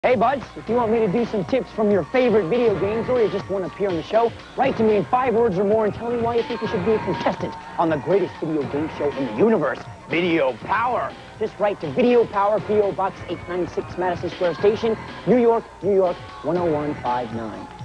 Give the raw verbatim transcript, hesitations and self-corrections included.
Hey, buds, if you want me to do some tips from your favorite video games or you just want to appear on the show, write to me in five words or more and tell me why you think you should be a contestant on the greatest video game show in the universe, Video Power. Just write to Video Power, P O Box eight nine six, Madison Square Station, New York, New York, one oh one five nine.